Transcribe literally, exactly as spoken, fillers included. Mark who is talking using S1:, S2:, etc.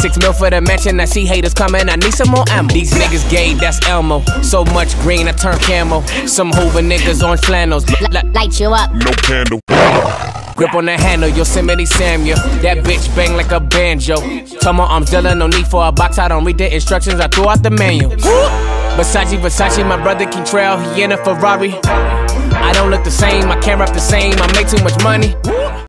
S1: Six mil for the mansion, I see haters coming, I need some more ammo. These niggas gay, that's Elmo. So much green, I turn camo. Some Hoover niggas on flannels.
S2: Light you up.
S3: No candle.
S1: Grip on the handle, Yosemite Sam, yeah. That bitch bang like a banjo. Tell my arms Dylan, no need for a box. I don't read the instructions, I throw out the manual. Versace, Versace, my brother King Trail, he in a Ferrari. I don't look the same, I can't rap the same, I make too much money.